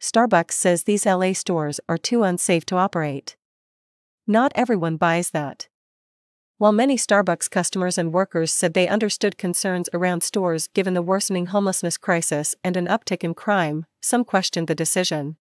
Starbucks says these LA stores are too unsafe to operate. Not everyone buys that. While many Starbucks customers and workers said they understood concerns around stores given the worsening homelessness crisis and an uptick in crime, some questioned the decision.